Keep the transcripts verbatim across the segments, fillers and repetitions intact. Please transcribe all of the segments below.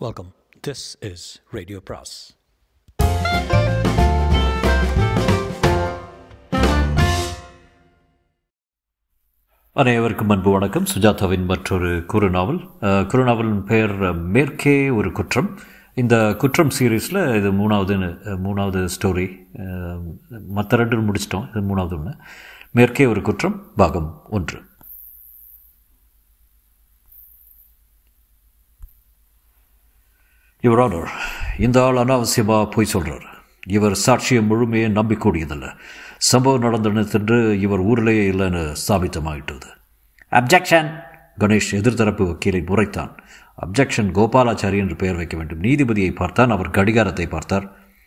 Welcome. This is Radio Pras. அனைவருக்கும் அன்பு வணக்கம். சுஜாதாவின் மற்றொரு குறுநாவல். குறுநாவலின் பெயர் மேற்கே ஒரு குற்றம். இந்த குற்றம் சீரீஸில் இது மூணாவது மூணாவது ஸ்டோரி. மற்ற ரெண்டு முடிச்சிட்டோம், இது மூணாவது ஒன்று. மேற்கே ஒரு குற்றம் பாகம் ஒன்று. யுவர் ஆனர், இந்த ஆள் அனாவசியமாக போய் சொல்கிறார். இவர் சாட்சியை முழுமையை நம்பிக்கூடியதில்லை. சம்பவம் நடந்தனத்தென்று இவர் ஊரிலேயே இல்லைன்னு ஸ்தாபித்தமாயிட்டது. அப்ஜெக்ஷன்! கணேஷ் எதிர்த்தரப்பு வக்கீலை முறைத்தான். அப்ஜெக்ஷன்! கோபாலாச்சாரி என்று பெயர் வைக்க வேண்டும். நீதிபதியை பார்த்தான். அவர் கடிகாரத்தை பார்த்தார்.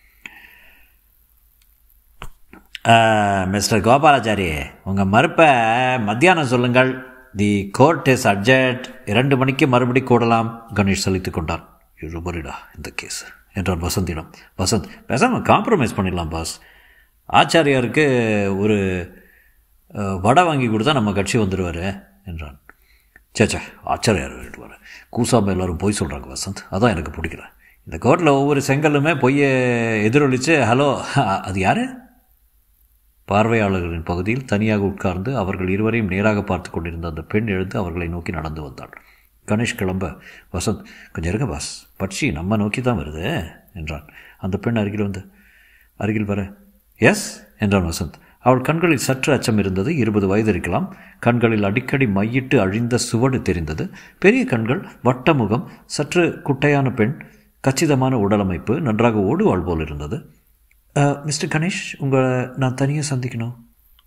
மிஸ்டர் கோபாலாச்சாரி, உங்கள் மறுப்பை மத்தியானம் சொல்லுங்கள். The court is adjourned. இரண்டு மணிக்கு மறுபடி கூடலாம். கணேஷ் சலித்து கொண்டான். இருபரிடா இந்த கேஸ் என்றான் வசந்திடம். வசந்த், பேசாமல் காம்ப்ரமைஸ் பண்ணிடலாம் பாஸ். ஆச்சாரியாருக்கு ஒரு வடை வாங்கி கொடுத்தா நம்ம கட்சி வந்துடுவார் என்றான். சேச்சா, ஆச்சாரியார் வேண்டுவார். கூசாமல் எல்லோரும் பொய் சொல்கிறாங்க வசந்த், அதான் எனக்கு பிடிக்கல. இந்த கோர்ட்டில் ஒவ்வொரு செங்கல்லுமே பொய்யை எதிரொலித்து ஹலோ அது யார்? பார்வையாளர்களின் பகுதியில் தனியாக உட்கார்ந்து அவர்கள் இருவரையும் நேராக பார்த்து கொண்டிருந்த அந்த பெண் எழுந்து அவர்களை நோக்கி நடந்து வந்தாள். கணேஷ் கிளம்ப, வசந்த் கொஞ்சம் இருங்க பாஸ், பட்சி நம்ம நோக்கி தான் வருது என்றான். அந்த பெண் அருகில் வந்து அருகில் வர எஸ் என்றான் வசந்த். அவள் கண்களில் சற்று அச்சம் இருந்தது. இருபது வயது இருக்கலாம். கண்களில் அடிக்கடி மையிட்டு அழிந்த சுவடு தெரிந்தது. பெரிய கண்கள், வட்டமுகம், சற்று குட்டையான பெண், கச்சிதமான உடலமைப்பு, நன்றாக ஓடுவாள் போல் இருந்தது. மிஸ்டர் கணேஷ், உங்களை நான் தனியாக சந்திக்கணும்.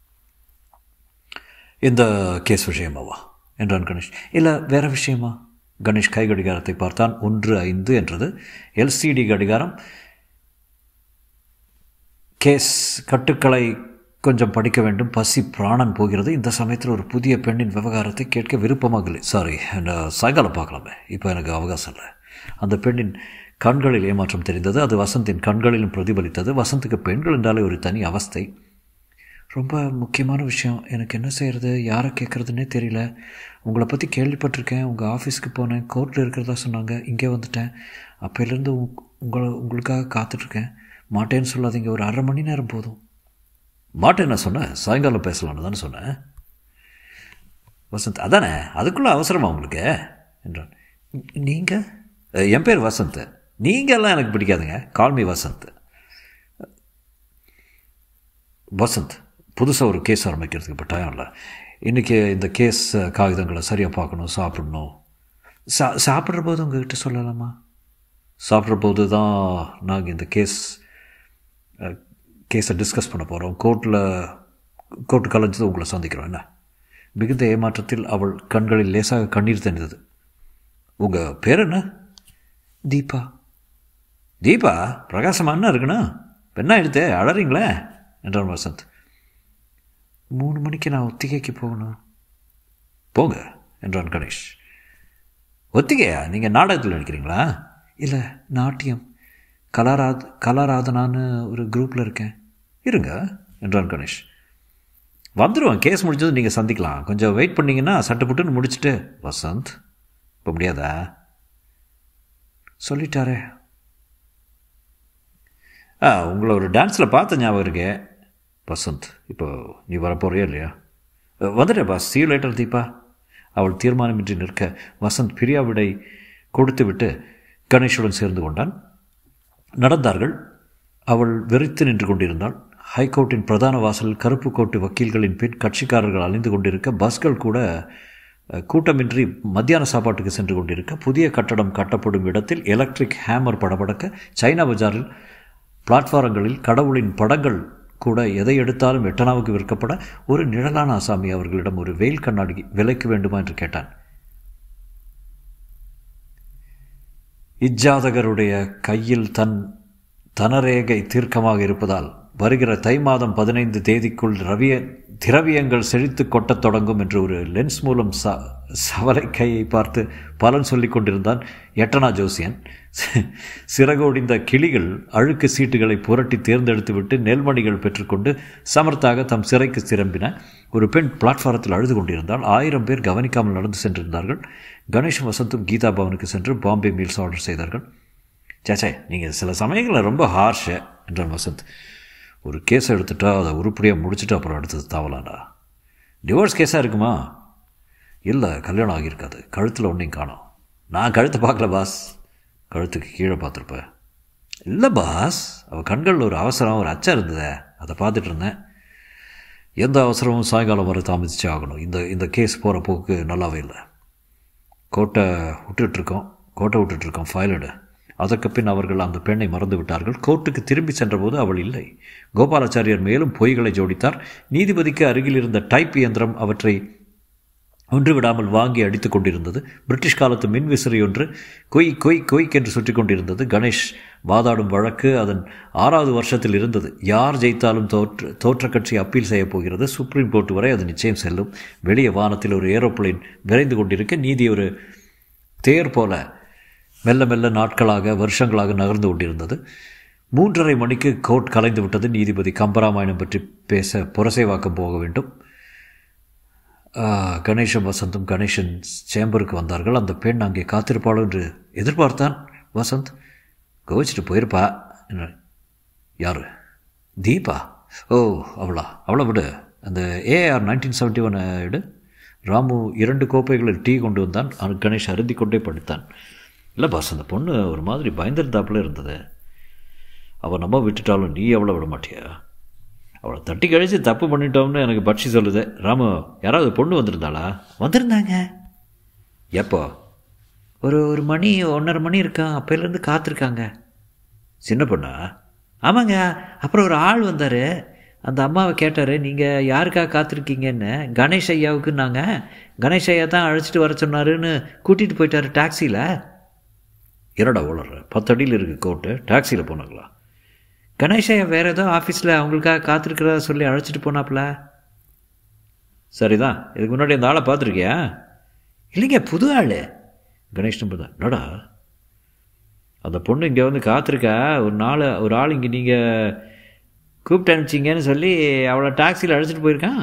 இந்த கேஸ் விஷயமாவா என்றான் கணேஷ். இல்லை, வேறு விஷயமா? கணேஷ் கை கடிகாரத்தை பார்த்தான். ஒன்று ஐந்து என்றது. எல்சிடி கடிகாரம். கேஸ் கட்டுக்களை கொஞ்சம் படிக்க வேண்டும். பசி பிராணன் போகிறது. இந்த சமயத்தில் ஒரு புதிய பெண்ணின் விவகாரத்தை கேட்க விருப்பமாக இல்லை. சாரி, சாயங்காலம் பார்க்கலாமே, இப்போ எனக்கு அவகாசம் இல்லை. அந்த பெண்ணின் கண்களில் ஏமாற்றம் தெரிந்தது. அது வசந்தின் கண்களிலும் பிரதிபலித்தது. வசந்துக்கு பெண்கள் என்றாலே ஒரு தனி அவஸ்தை. ரொம்ப முக்கியமான விஷயம். எனக்கு என்ன செய்கிறது, யாரை கேட்குறதுன்னே தெரியல. உங்களை பற்றி கேள்விப்பட்டிருக்கேன். உங்கள் ஆஃபீஸ்க்கு போனேன், கோர்ட்டில் இருக்கிறதா சொன்னாங்க. இங்கே வந்துட்டேன். அப்போலேருந்து உங்களை உங்களுக்காக காத்துட்ருக்கேன். மாட்டேன்னு சொல்லாதீங்க, ஒரு அரை மணி நேரம் போதும். மாட்டேன் நான் சொன்னேன், சாயங்காலம் பேசலான்னு தானே சொன்னேன். வசந்த், அதானே, அதுக்குள்ளே அவசரமா உங்களுக்கு என்றான். நீங்கள்? என் பேர் வசந்த். நீங்கள்லாம் எனக்கு பிடிக்காதுங்க. கால்மி வசந்த். வசந்த், புதுசாக ஒரு கேஸ் ஆரம்பிக்கிறதுக்கு இப்போ டைம் இல்லை. இன்றைக்கி இந்த கேஸ் காகிதங்களை சரியாக பார்க்கணும், சாப்பிடணும். சா சாப்பிட்ற போது உங்கள்கிட்ட சொல்லலாமா? சாப்பிட்ற போது தான் நாங்கள் இந்த கேஸ் கேஸை டிஸ்கஸ் பண்ண போகிறோம். கோர்ட்டில் கோர்ட்டு கலைஞ்சது உங்களை சந்திக்கிறோம். என்ன? மிகுந்த ஏமாற்றத்தில் அவள் கண்களில் லேசாக கண்ணீர் தெரிந்தது. உங்கள் பேர் என்ன? தீபா. தீபா? பிரகாசமாக என்ன இருக்குண்ணா? பெண்ணா எடுத்து அழறீங்களே என்றான் வசந்த். மூணு மணிக்கு நான் ஒத்திகைக்கு போகணும். போங்க என்றான் கணேஷ். ஒத்திகையா? நீங்கள் நாடகத்தில் நடிக்கிறீங்களா? இல்லை, நாட்டியம். கலாராத் கலாராதனான்னு ஒரு குரூப்பில் இருக்கேன். இருங்க என்றான் கணேஷ். வந்துடுவேன், கேஸ் முடிஞ்சது நீங்கள் சந்திக்கலாம். கொஞ்சம் வெயிட் பண்ணிங்கன்னா சட்டுப்புட்டுன்னு முடிச்சுட்டு. வசந்த், இப்போ முடியாதா? சொல்லிட்டாரே. ஆ, உங்களை ஒரு டான்ஸில் பார்த்த ஞாபகம் இருக்கே. வசந்த், இப்போ நீ வரப்போறியா இல்லையா? வந்துட்டேன் boss, see you later Deepa. அவள் தீர்மானமின்றி நிற்க வசந்த் பிரியாவிடை கொடுத்து விட்டு கணேஷுடன் சேர்ந்து கொண்டான். நடந்தார்கள். அவள் வெறித்து நின்று கொண்டிருந்தாள். ஹைகோர்ட்டின் பிரதான வாசலில் கருப்பு கோட்டு வக்கீல்களின் பின் கட்சிக்காரர்கள் அலைந்து கொண்டிருக்க, பஸ்கள் கூட கூட்டமின்றி மத்தியான சாப்பாட்டுக்கு சென்று கொண்டிருக்க, புதிய கட்டடம் கட்டப்படும் இடத்தில் எலக்ட்ரிக் ஹேமர் படபடக்க, சைனா பஜாரில் பிளாட்ஃபாரங்களில் கடவுளின் படங்கள் கூட எதை எடுத்தாலும் எட்டனாவுக்கு விற்கப்பட, ஒரு நிழலான ஆசாமி அவர்களிடம் ஒரு வெயில் கண்ணாடி விலைக்கு வேண்டுமா என்று கேட்டான். இஜாதகருடைய கையில் தன் தனரேகை தீர்க்கமாக இருப்பதால் வருகிற தை மாதம் பதினைந்து தேதிக்குள் ரவிய திரவியங்கள் செழித்து கொட்டத் தொடங்கும் என்று ஒரு லென்ஸ் மூலம் ச சவலை கையை பார்த்து பலன் சொல்லி கொண்டிருந்தான் எட்டனா ஜோசியன். சிறகோடிந்த கிளிகள் அழுக்கு சீட்டுகளை புரட்டி தேர்ந்தெடுத்து விட்டு நெல்மணிகள் பெற்றுக்கொண்டு சமர்த்தாக தம் சிறைக்கு திரும்பின. ஒரு பெண் பிளாட்ஃபாரத்தில் அழுது கொண்டிருந்தால் ஆயிரம் பேர் கவனிக்காமல் நடந்து சென்றிருந்தார்கள். கணேஷும் வசந்தும் கீதா பவனுக்கு சென்று பாம்பே மீல்ஸ் ஆர்டர் செய்தார்கள். சேச்சே, நீங்கள் சில சமயங்களில் ரொம்ப ஹார்ஷு என்றான் வசந்த். ஒரு கேஸை எடுத்துட்டா அதை உருப்படியாக முடிச்சுட்டு அப்புறம் அடுத்தது தாவலாண்டா. டிவோர்ஸ் கேஸாக இருக்குமா? இல்லை, கல்யாணம் ஆகியிருக்காது. கழுத்தில் ஒன்றையும் காணோம். நான் கழுத்தை பார்க்கல பாஸ். கழுத்துக்கு கீழே பார்த்துருப்பேன். இல்லை பாஸ், அவள் கண்களில் ஒரு அவசரம், ஒரு அச்சம் இருந்ததே, அதை பார்த்துட்டு இருந்தேன். எந்த அவசரமும் சாயங்காலம் வரை தாமதிச்சே ஆகணும். இந்த இந்த கேஸ் போகிற போக்கு நல்லாவே இல்லை. கோட்டை விட்டுட்ருக்கோம் கோட்டை விட்டுட்ருக்கோம் ஃபைல் எடு. அதற்கு பின் அவர்கள் அந்த பெண்ணை மறந்து விட்டார்கள். கோர்ட்டுக்கு திரும்பி சென்றபோது அவள் இல்லை. கோபாலாச்சாரியர் மேலும் பொய்களை ஜோடித்தார். நீதிபதிக்கு அருகில் இருந்த டைப் இயந்திரம் அவற்றை ஒன்று விடாமல் வாங்கி அடித்து கொண்டிருந்தது. பிரிட்டிஷ் காலத்து மின் விசிறி ஒன்று கொய் கொய் கொய்க் என்று சுற்றி கொண்டிருந்தது. கணேஷ் வாதாடும் வழக்கு அதன் ஆறாவது வருஷத்தில் இருந்தது. யார் ஜெயித்தாலும் தோற்று தோற்ற கட்சி அப்பீல் செய்யப் போகிறது. சுப்ரீம் கோர்ட் வரை அது நிச்சயம் செல்லும். வெளியே வானத்தில் ஒரு ஏரோப்ளேன் விரைந்து கொண்டிருக்க நீதி ஒரு தேர் போல மெல்ல மெல்ல நாட்களாக வருஷங்களாக நகர்ந்து கொண்டிருந்தது. மூன்றரை மணிக்கு கோர்ட் கலைந்து விட்டது. நீதிபதி கம்பராமாயணம் பற்றி பேச புரசைவாக்கம் போக வேண்டும். கணேஷும் வசந்தும் கணேஷன் சேம்பருக்கு வந்தார்கள். அந்த பெண் அங்கே காத்திருப்பாளோ என்று எதிர்பார்த்தான் வசந்த். கோவிச்சிட்டு போயிருப்பா. யார்? தீபா? ஓ, அவளா? அவளை விடு. அந்த ஏஆர் நைன்டீன் செவன்ட்டி ஒன் எடு. ராமு இரண்டு கோப்பைகளில் டீ கொண்டு வந்தான். கணேஷ் அருந்தி கொண்டே படித்தான். இல்லை பாஸ், அந்த பொண்ணு ஒரு மாதிரி பயந்திருந்தாப்புல இருந்தது. அவள் நம்ம விட்டுட்டாலும் நீ அவளை விட மாட்டியா? அவளை தட்டி கழித்து தப்பு பண்ணிட்டோம்னு எனக்கு பட்சி சொல்லுது. ராமு, யாராவது பொண்ணு வந்திருந்தாளா? வந்திருந்தாங்க. எப்போ? ஒரு ஒரு மணி ஒன்றரை மணி இருக்கான். அப்போலேருந்து காத்திருக்காங்க. சின்ன பொண்ணா? ஆமாங்க. அப்புறம் ஒரு ஆள் வந்தார். அந்த அம்மாவை கேட்டார், நீங்கள் யாருக்காக காத்திருக்கீங்கன்னு. கணேஷ் ஐயாவுக்கு. நாங்கள் கணேஷ் ஐயா தான் அழைச்சிட்டு வர சொன்னாருன்னு கூட்டிகிட்டு போயிட்டார் டாக்ஸியில். இரடா ஓடுற பத்து அடியில் இருக்குது கோர்ட்டு. டாக்ஸியில் போனாங்களா? கணேஷ் ஐயா வேறு ஏதோ ஆஃபீஸில் அவங்களுக்காக காத்திருக்கிறதா சொல்லி அழைச்சிட்டு போனாப்புல. சரிதான். இதுக்கு முன்னாடி அந்த ஆளை பார்த்துருக்கியா? இல்லைங்க, புது ஆள். கணேஷ் நம்பர் தான். என்னடா, அந்த பொண்ணு இங்கே வந்து காத்திருக்கா. ஒரு நாள் ஒரு ஆள் இங்கே நீங்கள் கூப்பிட்டு அனுப்பிச்சிங்கன்னு சொல்லி அவளை டாக்ஸியில் அழைச்சிட்டு போயிருக்கான்.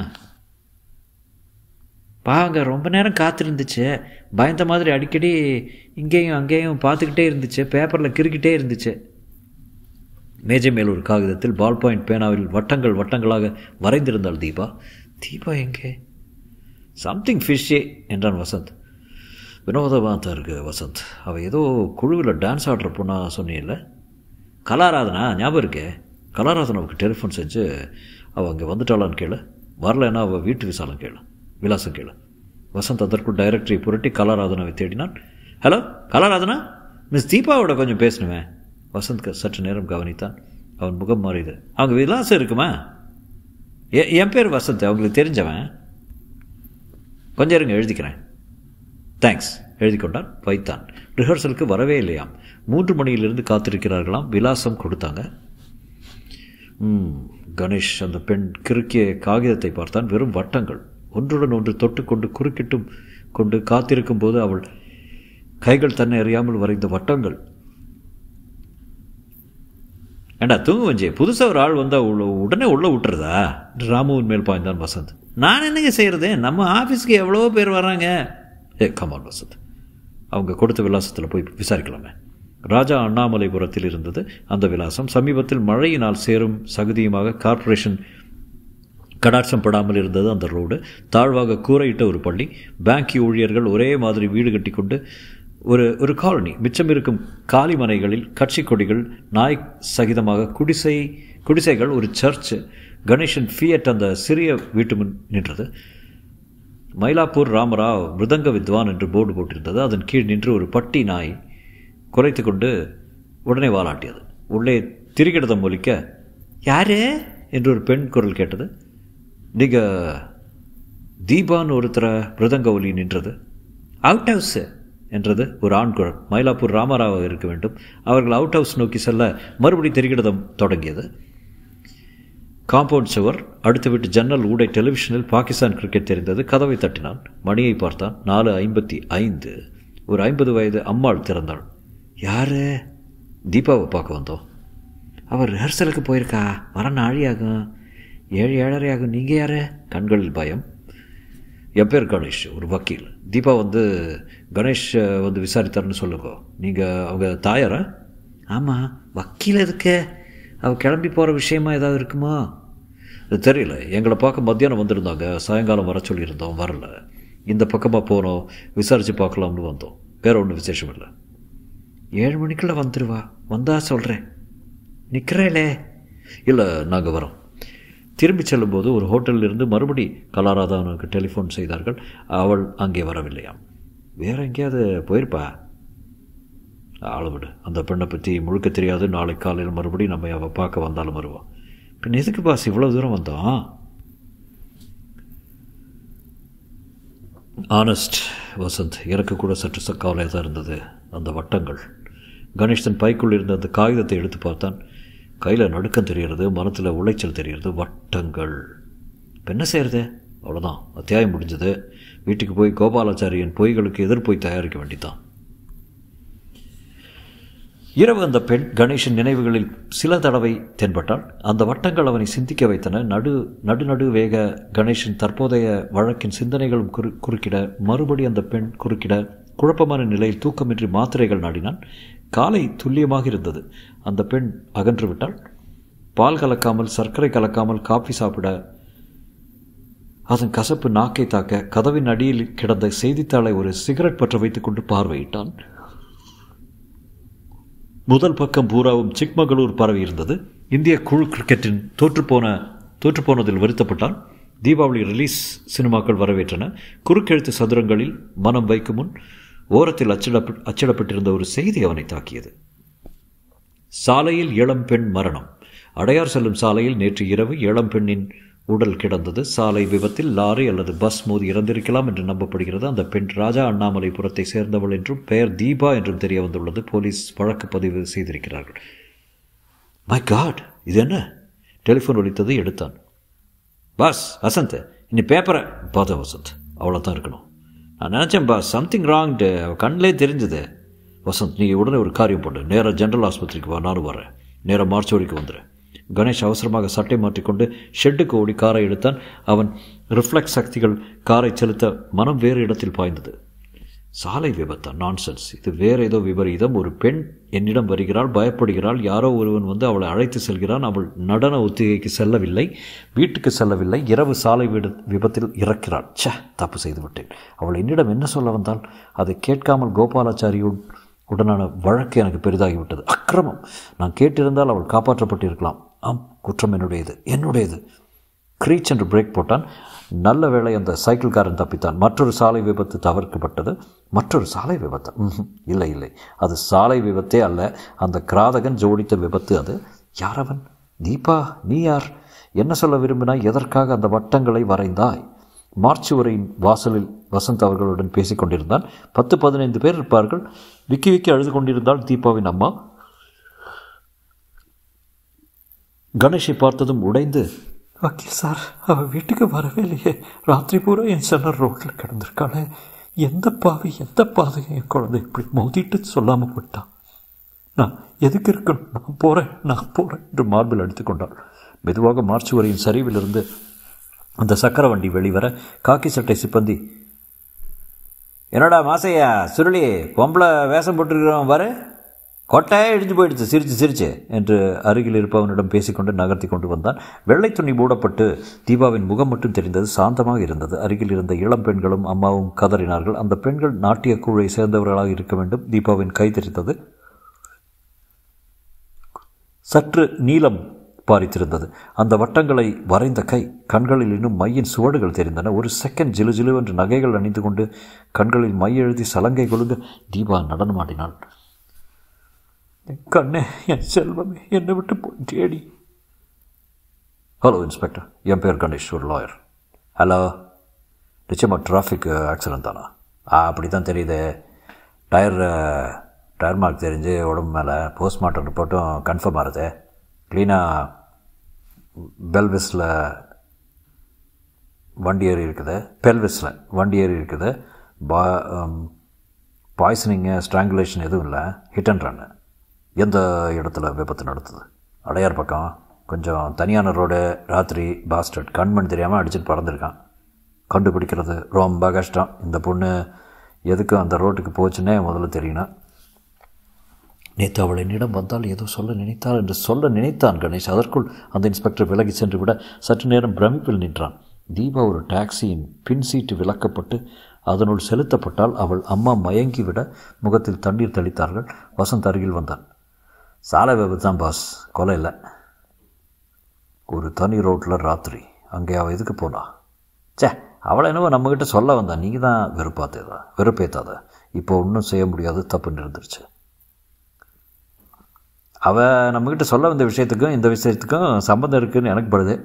பாவங்க, ரொம்ப நேரம் காத்திருந்துச்சு. பயந்த மாதிரி அடிக்கடி இங்கேயும் அங்கேயும் பார்த்துக்கிட்டே இருந்துச்சு. பேப்பரில் கிறுக்கிட்டே இருந்துச்சு. மேஜை மேல் ஒரு காகிதத்தில் பால் பாயிண்ட் பேனாவில் வட்டங்கள் வட்டங்களாக வரைந்திருந்தாள் தீபா. தீபா எங்கே? சம்திங் ஃபிஷ்ஷே என்றான் வசந்த். வினோதமாக தான் இருக்குது வசந்த். அவள் ஏதோ குழுவில் டான்ஸ் ஆடுற பொண்ணா சொன்னியில்ல? கலாராதனா? ஞாபகம் இருக்கே. கலாராதனாவுக்கு டெலிஃபோன் செஞ்சு அவள் அங்கே வந்துட்டாளான்னு கேளு. வரலைன்னா அவள் வீட்டு விசாலம் கேளு, விலாசம் கேளு. வசந்த் அதற்குள் டைரக்டரி புரட்டி கலாராதனாவை தேடினான். ஹலோ கலாராதனா, மிஸ் தீபாவோட கொஞ்சம் பேசணுவேன். வசந்த் சற்று நேரம் கவனித்தான். அவன் முகம் மாறியது. அவங்க விலாசம் இருக்குமா? எ என் பேர் வசந்த், அவங்களுக்கு தெரிஞ்சவன். கொஞ்சம் இருங்க, எழுதிக்கிறேன். தேங்க்ஸ். எழுதி கொண்டான், வைத்தான். ரிஹர்சலுக்கு வரவே இல்லையாம். மூன்று மணியிலிருந்து காத்திருக்கிறார்களாம். விலாசம் கொடுத்தாங்க. ம் கணேஷ் அந்த பெண் கிறுக்கிய காகிதத்தை பார்த்தான். வெறும் வட்டங்கள், ஒன்றுடன் ஒன்று தொட்டுக்கொண்டு குறுக்கிட்டும் கொண்டு காத்திருக்கும் போது அவள் கைகள் தன்னை அறியாமல் வரைந்த வட்டங்கள். ஏண்டா தூங்கு வஞ்சே, புதுசாக ஒரு ஆள் வந்தால் உடனே உள்ளே விட்டுறதா? ராமுவின் மேல் பாய்ந்தான் வசந்த். நான் என்னங்க செய்கிறது? நம்ம ஆஃபீஸ்க்கு எவ்வளோ பேர் வராங்க. ஏ கமான் வசந்த், அவங்க கொடுத்த விலாசத்தில் போய் விசாரிக்கலாமே. ராஜா அண்ணாமலைபுரத்தில் இருந்தது அந்த விலாசம். சமீபத்தில் மழையினால் சேரும் சகுதியுமாக கார்ப்பரேஷன் கடாட்சம் படாமல் இருந்தது அந்த ரோடு. தாழ்வாக கூரையிட்ட ஒரு பள்ளி, பேங்க் ஊழியர்கள் ஒரே மாதிரி வீடு கட்டி கொண்டு ஒரு ஒரு காலனி. மிச்சம் இருக்கும் காலி மனைகளில் கட்சி கொடிகள், நாய் சகிதமாக குடிசை குடிசைகள், ஒரு சர்ச்சு. கணேஷன் ஃபியட் அந்த சிறிய வீட்டு முன் நின்றது. மயிலாப்பூர் ராமராவ் மிருதங்க வித்வான் என்று போர்டு போட்டிருந்தது. அதன் கீழ் நின்று ஒரு பட்டி நாய் குறைத்து கொண்டு உடனே வாலாட்டியது. உள்ளே திரிகிடதம் ஒலிக்க, யாரு என்று ஒரு பெண் குரல் கேட்டது. நீங்கள் தீபான்னு ஒருத்தர மிருதங்க ஒலி நின்றது. அவுட் ஹவுஸு என்றது ஒரு ஆண் குரல். மயிலாப்பூர் ராமராவ் இருக்க வேண்டும். அவர்கள் அவுட் ஹவுஸ் நோக்கி செல்ல மறுபடி திரிகிடதம் தொடங்கியது. காம்பவுண்ட் சுவர், அடுத்து விட்டு ஜன்னல் ஊடை டெலிவிஷனில் பாகிஸ்தான் கிரிக்கெட் தெரிந்தது. கதவை தட்டினான். மணியை பார்த்தான். நாலு ஐம்பத்தி ஐந்து. ஒரு ஐம்பது வயது அம்மாள் திறந்தாள். யாரு? தீபாவை பார்க்க வந்தோம். அவர் ரிஹர்சலுக்கு போயிருக்கா, வர நாழியாகும், ஏழு ஏழரை ஆகும். நீங்கள் யார்? கண்களில் பயம். என் பேர் கணேஷ், ஒரு வக்கீல். தீபா வந்து கணேஷ் வந்து விசாரித்தார்னு சொல்லுங்க. நீங்கள் அவங்க தாயாரா? ஆமாம். வக்கீல் எதுக்கு? அவள் கிளம்பி போகிற விஷயமா ஏதாவது இருக்குமா? அது தெரியல. எங்களை பார்க்க மத்தியானம் வந்திருந்தாங்க. சாயங்காலம் வர சொல்லியிருந்தோம், வரல. இந்த பக்கமாக போனோம், விசாரித்து பார்க்கலாம்னு வந்தோம். வேறு ஒன்றும் விசேஷம் இல்லை. ஏழு மணிக்குள்ளே வந்துடுவா. வந்தா சொல்கிறேன். நிற்கிறேலே. இல்லை, நாங்கள் வரோம். திரும்பி செல்லும்போது ஒரு ஹோட்டலில் இருந்து மறுபடி கலாராதானுக்கு டெலிஃபோன் செய்தார்கள். அவள் அங்கே வரவில்லையாம். வேறு எங்கேயாவது போயிருப்பா. ஆளவிடு, அந்த பெண்ணை பற்றி முழுக்க தெரியாது. நாளை காலையில் மறுபடி நம்ம அவள் பார்க்க வந்தாலும் வருவான். பின் எதுக்கு பாஸ் இவ்வளோ தூரம் வந்தோம்? ஆனஸ்ட் வசந்த், எனக்கு கூட சற்று கவலையாக தான் இருந்தது. அந்த வட்டங்கள். கணேஷ் தன் பைக்குள் இருந்த அந்த காகிதத்தை எடுத்து பார்த்தான். கையில் நடுக்கம் தெரிகிறது, மனத்தில் உளைச்சல் தெரிகிறது. வட்டங்கள். இப்போ என்ன செய்கிறது? அவ்வளோதான், அத்தியாயம் முடிஞ்சது. வீட்டுக்கு போய் கோபாலாச்சாரியன் பொய்களுக்கு எதிர்ப்போய் தயாரிக்க வேண்டித்தான். இரவு அந்த பெண் கணேஷின் நினைவுகளில் சில தடவை தென்பட்டால். அந்த வட்டங்கள் அவனை சிந்திக்க வைத்தன. நடு நடுநடு வேக கணேஷின் தற்போதைய வழக்கின் சிந்தனைகளும் குறு குறுக்கிட மறுபடி அந்த பெண் குறுக்கிட குழப்பமான நிலையில் தூக்கமின்றி மாத்திரைகள் நாடினான். காலை துல்லியமாக இருந்தது. அந்த பெண் அகன்று விட்டாள். பால் கலக்காமல், சர்க்கரை கலக்காமல் காஃபி சாப்பிட அதன் கசப்பு நாக்கை தாக்க கதவின் அடியில் கிடந்த செய்தித்தாளை ஒரு சிகரெட் பற்ற வைத்துக் கொண்டு பார்வையிட்டான். முதல் பக்கம் பூராவும் சிக்மகளூர் பரவி இருந்தது. இந்திய குழு கிரிக்கெட்டின் தோற்றுப்போன தோற்றுப்போனதில் வருத்தப்பட்டான். தீபாவளி ரிலீஸ் சினிமாக்கள் வரவேற்றன. குறுக்கெழுத்து சதுரங்களில் மனம் வைக்கும் முன் ஓரத்தில் அச்சிட அச்சிடப்பட்டிருந்த ஒரு செய்தி அவனை தாக்கியது. சாலையில் இளம் பெண் மரணம். அடையார் செல்லும் சாலையில் நேற்று இரவு இளம் பெண்ணின் உடல் கிடந்தது. சாலை விபத்தில் லாரி அல்லது பஸ் மோதி இறந்திருக்கலாம் என்று நம்பப்படுகிறது. அந்த பெண் ராஜா அண்ணாமலைபுரத்தை சேர்ந்தவள் என்றும் பெயர் தீபா என்றும் தெரிய வந்துள்ளது. போலீஸ் வழக்கு பதிவு செய்திருக்கிறார்கள். மை காட், இது என்ன? டெலிஃபோன் ஒலித்தது. எடுத்தான். பாஸ், வசந்த், இன்னி பேப்பரை பார்த்தேன். வசந்த், அவ்வளோதான் இருக்கணும். நான் நினச்சேன் பாஸ், சம்திங் ராங்டு கண்ணிலே தெரிஞ்சது. வசந்த், நீங்கள் உடனே ஒரு காரியம் பண்ணு. நேராக ஜென்ரல் ஆஸ்பத்திரிக்கு வா, நானும் வரேன். நேராக மார்ச்சோரிக்கு வந்துடுறேன். கணேஷ் அவசரமாக சட்டை மாற்றிக்கொண்டு ஷெட்டுக்கு ஓடி காரை எடுத்தான். அவன் ரிஃப்ளெக்ஸ் சக்திகள் காரை செலுத்த மனம் வேறு இடத்தில் பாய்ந்தது. சாலை விபத்தா? நான்சென்ஸ். இது வேறு ஏதோ விபரீதம். ஒரு பெண் என்னிடம் வருகிறாள், பயப்படுகிறாள். யாரோ ஒருவன் வந்து அவளை அழைத்து செல்கிறான். அவள் நடன ஒத்திகைக்கு செல்லவில்லை, வீட்டுக்கு செல்லவில்லை, இரவு சாலை விபத்தில் இறக்கிறாள். சே, தப்பு செய்து விட்டேன். அவள் என்னிடம் என்ன சொல்ல வந்தால்? அதை கேட்காமல் கோபாலாச்சாரியுடன் உடனான வழக்கு எனக்கு பெரிதாகிவிட்டது. அக்கிரமம். நான் கேட்டிருந்தால் அவள் காப்பாற்றப்பட்டிருக்கலாம். ஆம், குற்றம் என்னுடையது, என்னுடையது. க்ரீச் என்று பிரேக் போட்டான். நல்ல வேளை அந்த சைக்கிள்காரன் தப்பித்தான். மற்றொரு சாலை விபத்து தவிர்க்கப்பட்டது. மற்றொரு சாலை விபத்து? இல்லை இல்லை, அது சாலை விபத்தே அல்ல. அந்த கிராதகன் ஜோடித்த விபத்து அது. யார் அவன்? தீபா, நீ யார்? என்ன சொல்ல விரும்பினாய்? எதற்காக அந்த வட்டங்களை வரைந்தாய்? மார்ச் உரையின் வாசலில் வசந்த் அவர்களுடன் பேசிக் கொண்டிருந்தான். பத்து பதினைந்து பேர் இருப்பார்கள். விக்கி விக்கி அழுது கொண்டிருந்தாள் தீபாவின் அம்மா. கணேஷை பார்த்ததும் உடைந்து, வக்கீல் சார், அவள் வீட்டுக்கு வரவே இல்லையே. ராத்திரி பூரா என் சென்னர் ரோட்டில் கிடந்திருக்காளே. எந்த பாவி, எந்த பாதையை என் குழந்தை இப்படி மோதிட்டு சொல்லாமல் போட்டான். நான் எதுக்கு இருக்கணும்? நான் போகிறேன், நான் போகிறேன் என்று மார்பில் அடித்துக்கொண்டாள். மெதுவாக மார்ச் உரையின் சரிவிலிருந்து அந்த சக்கர வண்டி வெளிவர காக்கி சட்டை சிப்பந்தி, என்னடா மாசையா சுருளி, பொம்பளை வேஷம் போட்டுருக்கிறவன் வர கொட்டாயே இடிஞ்சு போயிடுச்சு சிரிச்சு சிரிச்சு என்று அருகில் இருப்பவனிடம் பேசிக்கொண்டு நகர்த்தி கொண்டு வந்தான். வெள்ளை துணி மூடப்பட்டு தீபாவின் முகம் மட்டும் தெரிந்தது. சாந்தமாக இருந்தது. அருகில் இருந்த இளம் பெண்களும் அம்மாவும் கதறினார்கள். அந்த பெண்கள் நாட்டிய குழுவை சேர்ந்தவர்களாக இருக்க வேண்டும். தீபாவின் கை தெரிந்தது. சற்று நீளம் பாரித்திருந்தது. அந்த வட்டங்களை வரைந்த கை. கண்களில் இன்னும் மையின் சுவடுகள் தெரிந்தன. ஒரு செகண்ட் ஜிலு ஜிலு என்று நகைகள் அணிந்து கொண்டு கண்களில் மை எழுதி சலங்கை கொழுங்க தீபா நடனமாடினாள். கண்ணே, என் செல்வமே, என்னை விட்டு போயிட்டேடி. ஹலோ இன்ஸ்பெக்டர், என் பேர் கணேஷ், ஒரு லாயர். ஹலோ, நிச்சயமாக டிராஃபிக் ஆக்சிடென்ட் தானா? ஆ, அப்படி தான் தெரியுது. டயர் டயர் மார்க் தெரிஞ்சு உடம்பு மேலே போஸ்ட்மார்ட்டம் ரிப்போர்ட்டும் கன்ஃபார்ம் ஆகுது. க்ளீனாக பெல்விஸில் வண்டி ஏறி இருக்குது, பெல்விஸில் வண்டி ஏறி இருக்குது. பா பாய்சனிங்கு ஸ்ட்ராங்குலேஷன் எதுவும் இல்லை, ஹிட் அண்ட் ரன்னு. எந்த இடத்துல விபத்து நடத்துது? அடையார் பக்கம், கொஞ்சம் தனியான ரோடு, ராத்திரி, பாஸ்டர்ட் கண்மண் தெரியாமல் அடிச்சுட்டு பறந்துருக்கான். கண்டுபிடிக்கிறது ரொம்ப கஷ்டம். இந்த பொண்ணு எதுக்கு அந்த ரோட்டுக்கு போச்சுன்னே முதல்ல தெரியணும். நேற்று அவள் என்னிடம் வந்தால் ஏதோ சொல்ல நினைத்தாள் என்று சொல்ல நினைத்தான் கணேஷ். அதற்குள் அந்த இன்ஸ்பெக்டர் விலகி சென்று விட சற்று நேரம் பிரமிப்பில் நின்றான். தீபா ஒரு டாக்ஸியின் பின் சீட்டு விலக்கப்பட்டு அதனுள் செலுத்தப்பட்டால் அவள் அம்மா மயங்கிவிட முகத்தில் தண்ணீர் தெளித்தார்கள். வசந்த் அருகில் வந்தான். சாலை விபத்து தான் பாஸ், கொலை இல்லை. ஒரு தனி ரோட்டில் ராத்திரி, அங்கே அவள் எதுக்கு போனா? சே, அவளை என்னவோ நம்மக்கிட்ட சொல்ல வந்தான். நீங்கள் தான் வெறுப்பாத்தேதா வெறுப்பேத்தாத. இப்போ ஒன்றும் செய்ய முடியாது, தப்புன்னு இருந்துருச்சு. அவள் நம்மக்கிட்ட சொல்ல வந்த விஷயத்துக்கும் இந்த விஷயத்துக்கும் சம்மந்தம் இருக்குதுன்னு எனக்கு படுது.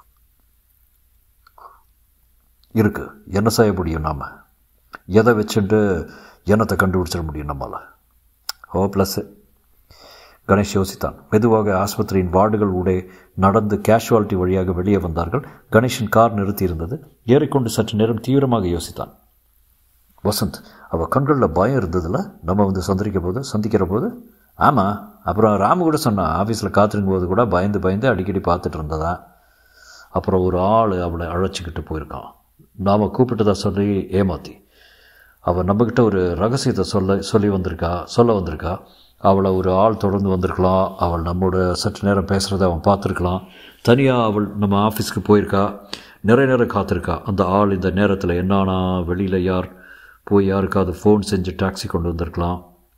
இருக்குது, என்ன செய்ய முடியும்? நாம் எதை வச்சுட்டு என்னத்தை கண்டுபிடிச்சிட முடியும் நம்மளால்? ஓ ப்ளஸ்ஸு. கணேஷ் யோசித்தான். மெதுவாக ஆஸ்பத்திரியின் வார்டுகள் ஊடே நடந்து கேஷுவாலிட்டி வழியாக வெளியே வந்தார்கள். கணேஷின் கார் நிறுத்தியிருந்தது. ஏறிக்கொண்டு சற்று நேரம் தீவிரமாக யோசித்தான். வசந்த், அவள் கண்களில் பயம் இருந்ததில்ல நம்ம வந்து சந்திரிக்க போது சந்திக்கிற போது? ஆமாம். அப்புறம் ராமு கூட சொன்னான், ஆஃபீஸில் காத்திருக்கும் போது கூட பயந்து பயந்து அடிக்கடி பார்த்துட்டு இருந்ததா. அப்புறம் ஒரு ஆள் அவளை அழைச்சிக்கிட்டு போயிருக்கான். நாம் கூப்பிட்டதா சொல்லி ஏமாற்றி. அவள் நம்மக்கிட்ட ஒரு ரகசியத்தை சொல்ல சொல்லி வந்திருக்கா சொல்ல வந்திருக்கா அவளை ஒரு ஆள் தொடர்ந்து வந்திருக்கலாம். அவள் நம்மோட சற்று நேரம் பேசுகிறத அவன் பார்த்துருக்கலாம். தனியாக அவள் நம்ம ஆஃபீஸ்க்கு போயிருக்கா, நிறைய நேரம் காத்திருக்கா. அந்த ஆள் இந்த நேரத்தில் என்னானா வெளியில் யார் போய் யாருக்காவது ஃபோன் செஞ்சு டாக்ஸி கொண்டு வந்திருக்கலாம்.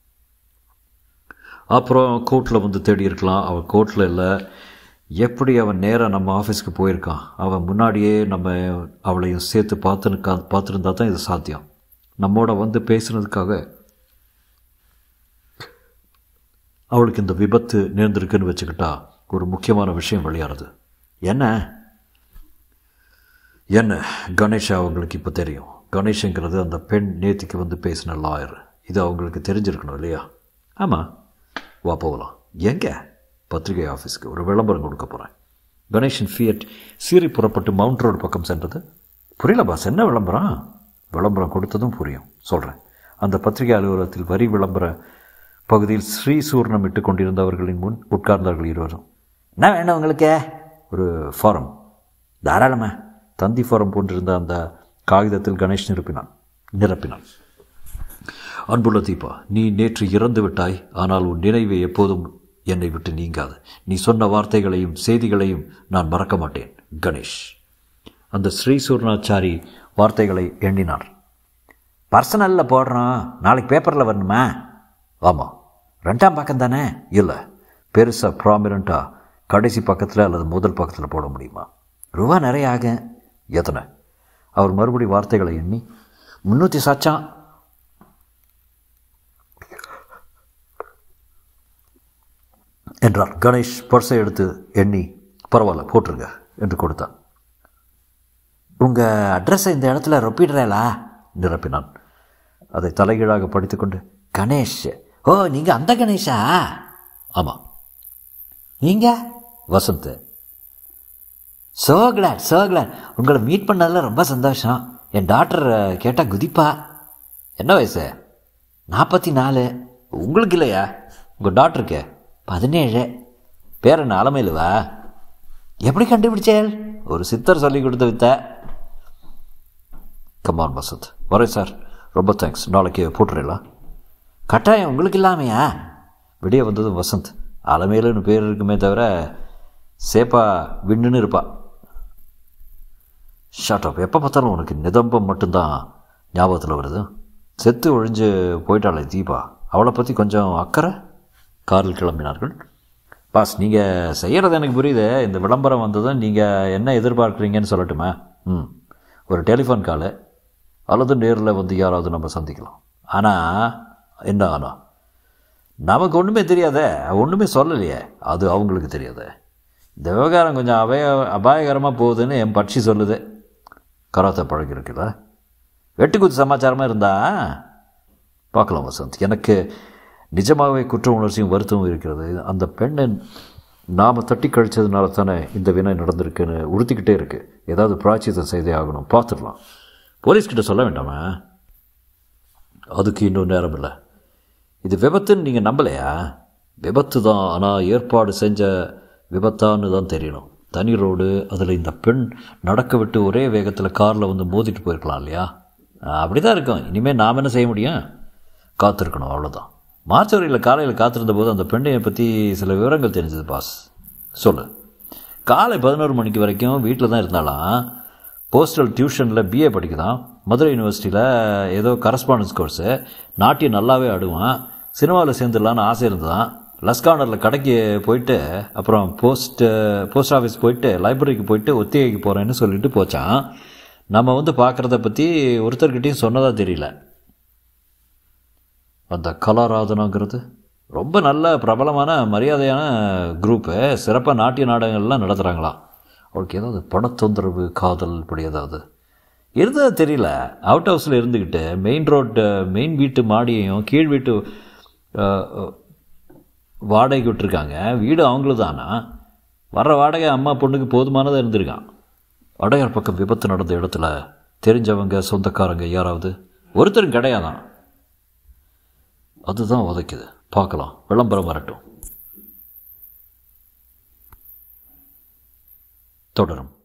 அப்புறம் கோர்ட்டில் வந்து தேடி இருக்கலாம். அவள் கோர்ட்டில் இல்லை. எப்படி அவன் நேராக நம்ம ஆஃபீஸ்க்கு போயிருக்கான்? அவன் முன்னாடியே நம்ம அவளையும் சேர்த்து பார்த்துருக்கா பார்த்துருந்தா தான் இது சாத்தியம். நம்மோட வந்து பேசுனதுக்காக அவளுக்கு இந்த விபத்து நேர்ந்திருக்குன்னு வச்சுக்கிட்டா ஒரு முக்கியமான விஷயம் வெளியாகிறது. என்ன என்ன கணேஷ் அவங்களுக்கு இப்போ தெரியும். கணேஷுங்கிறது அந்த பெண் நேத்திக்கு வந்து பேசின லாயர். இது அவங்களுக்கு தெரிஞ்சிருக்கணும் இல்லையா? ஆமாம். வா போகலாம். எங்கே? பத்திரிகை ஆஃபீஸ்க்கு ஒரு விளம்பரம் கொடுக்க போகிறேன். கணேஷின் ஃபியட் சீறி புறப்பட்டு மவுண்ட் ரோடு பக்கம் சென்றது. புரியல பாஸ், என்ன விளம்பரம்? விளம்பரம் கொடுத்ததும் புரியும், சொல்கிறேன். அந்த பத்திரிகை அலுவலகத்தில் வரி விளம்பர பகுதியில் ஸ்ரீ சூர்ணம் இட்டு கொண்டிருந்தவர்களின் முன் உட்கார்ந்தார்கள் இருவரும். என்ன வேணும் உங்களுக்கு? ஒரு ஃபாரம். தாராளமாக. தந்தி ஃபாரம் போன்றிருந்த அந்த காகிதத்தில் கணேஷ் நிரப்பினான் நிரப்பினான் அன்புள்ள தீபா, நீ நேற்று இறந்து விட்டாய். ஆனால் உன் நினைவை எப்போதும் என்னை விட்டு நீங்காது. நீ சொன்ன வார்த்தைகளையும் செய்திகளையும் நான் மறக்க மாட்டேன். கணேஷ். அந்த ஸ்ரீ சூர்ணாச்சாரி வார்த்தைகளை எண்ணினார். பர்சனலில் போடுறோம், நாளைக்கு பேப்பரில் வரணுமா? ஆமாம். ரெண்டாம் பக்கம் தானே? இல்லை, பெருசாக ப்ராமினண்ட்டாக கடைசி பக்கத்தில் அல்லது முதல் பக்கத்தில் போட முடியுமா? ரூபா நிறைய ஆக. எத்தனை? அவர் மறுபடி வார்த்தைகளை எண்ணி முந்நூற்றி சாச்சான் என்றார். கணேஷ் பர்ஸை எடுத்து எண்ணி பரவாயில்ல போட்டுருங்க என்று கொடுத்தான். உங்கள் அட்ரஸை இந்த இடத்துல ரொப்பிடுறேலா? நிரப்பினான். அதை தலைகீழாக படித்துக்கொண்டு கணேஷ். ஓ, நீங்கள் அந்த கணேஷா? ஆமாம். நீங்கள்? Vasanth. So glad so glad உங்களை மீட் பண்ணதில் ரொம்ப சந்தோஷம். என் டாக்டர் கேட்டால் குதிப்பா. என்ன வயசு? நாற்பத்தி நாலு. உங்களுக்கு இல்லையா? உங்கள் டாக்டருக்கு பதினேழு. பேர் என்ன அலமையிலுவா? எப்படி கண்டுபிடிச்சேன்? ஒரு சித்தர் சொல்லி கொடுத்த வித்த. கமான் வசந்த். வரேன் சார். ரொம்ப தேங்க்ஸ். நாளைக்கு போட்டுறலாம். கட்டாயம் உங்களுக்கு இல்லாமையா? விடிய வந்ததும் வசந்த். அலமையிலுன்னு பேர் இருக்குமே தவிர சேப்பா விண்ணுன்னு இருப்பா. Shut up. எப்போ பார்த்தாலும் உனக்கு நிதம்பம் மட்டும்தான் ஞாபகத்தில் வருது. செத்து ஒழிஞ்சு போயிட்டாளே தீபா, அவளை பற்றி கொஞ்சம் அக்கறை. காரில் கிளம்பினார்கள். பாஸ், நீங்கள் செய்கிறது எனக்கு புரியுது. இந்த விளம்பரம் வந்ததும் நீங்கள் என்ன எதிர்பார்க்குறீங்கன்னு சொல்லட்டுமா? ம் ஒரு டெலிஃபோன் காலு அல்லது நேரில் வந்து யாராவது நம்ம சந்திக்கலாம். ஆனால் என்ன ஆனால் நமக்கு ஒன்றுமே தெரியாத, ஒன்றுமே சொல்லலையே. அது அவங்களுக்கு தெரியாத. இந்த விவகாரம் கொஞ்சம் அபய அபாயகரமாக போகுதுன்னு என் பட்சி சொல்லுது. கராத்தே பழகிருக்குல்ல, வெட்டுக்குத்து சமாச்சாரமாக இருந்தா பார்க்கலாம் வசந்த். எனக்கு நிஜமாகவே குற்ற உணர்ச்சியும் வருத்தமும் இருக்கிறது. அந்த பெண்ணின் நாம் தட்டி கழிச்சதுனால தானே இந்த வினை நடந்திருக்குன்னு உறுத்திக்கிட்டே இருக்குது. ஏதாவது பிராய்ச்சித்தம் செய்தே ஆகணும். பார்த்துடலாம். போலீஸ்கிட்ட சொல்ல வேண்டாமா? அதுக்கு இன்னும் நேரம் இல்லை. இது விபத்துன்னு நீங்கள் நம்பலையா? விபத்து தான், ஆனால் ஏற்பாடு செஞ்ச விபத்தான்னு தான் தெரியணும். தனி ரோடு, அதில் இந்த பெண் நடக்க விட்டு ஒரே வேகத்தில் காரில் வந்து மோதிட்டு போயிருக்கலாம் இல்லையா? அப்படி தான் இருக்கும். இனிமேல் நாம் என்ன செய்ய முடியும்? காத்திருக்கணும், அவ்வளோதான். மார்ச் வரையில் காலையில் காத்திருந்த போது அந்த பெண்ணையை பற்றி சில விவரங்கள் தெரிஞ்சது பாஸ். சொல்லு. காலை பதினோரு மணிக்கு வரைக்கும் வீட்டில் தான் இருந்தாலாம். போஸ்டல் டியூஷனில் பிஏ படிக்குதான். மதுரை யூனிவர்சிட்டியில் ஏதோ கரஸ்பாண்டன்ஸ் கோர்ஸு. நாட்டியம் நல்லாவே ஆடுவான். சினிமாவில் சேர்ந்துடலான்னு ஆசை இருந்ததான். லஸ்கானரில் கடைக்கு போயிட்டு அப்புறம் போஸ்ட் போஸ்ட் ஆஃபீஸ் போயிட்டு லைப்ரரிக்கு போயிட்டு ஒத்திகைக்கு போகிறேன்னு சொல்லிட்டு போச்சான். நம்ம வந்து பார்க்குறத பற்றி ஒருத்தர்கிட்டையும் சொன்னதாக தெரியல. அந்த கலாராதனாங்கிறது ரொம்ப நல்ல பிரபலமான மரியாதையான குரூப்பு. சிறப்பாக நாட்டிய நாடகங்கள்லாம் நடத்துகிறாங்களாம். அவளுக்கு ஏதாவது பணத்தொந்தரவு, காதல், இப்படி ஏதாவது இருந்தது தெரியல. அவுட் ஹவுஸில் இருந்துக்கிட்டு மெயின் ரோட்டு மெயின் வீட்டு மாடியையும் கீழ் வீட்டு வாடகைக்கு விட்டுருக்காங்க. வீடு அவங்களும் தானா? வர்ற வாடகை அம்மா பொண்ணுக்கு போதுமானதாக இருந்திருக்கான். அடையார் பக்கம் விபத்து நடந்த இடத்துல தெரிஞ்சவங்க, சொந்தக்காரங்க யாராவது ஒருத்தரும் கிடையாதான். அதுதான் உதைக்குது. பார்க்கலாம், விளம்பரம் வரட்டும். தொடரும்.